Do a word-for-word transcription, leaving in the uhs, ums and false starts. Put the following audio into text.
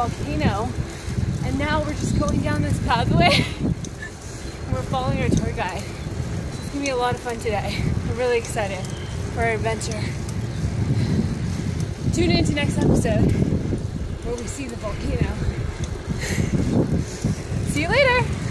volcano. And now we're just going down this pathway. And we're following our tour guide. It's gonna be a lot of fun today. I'm really excited for our adventure. Tune in to next episode where we see the volcano. See you later.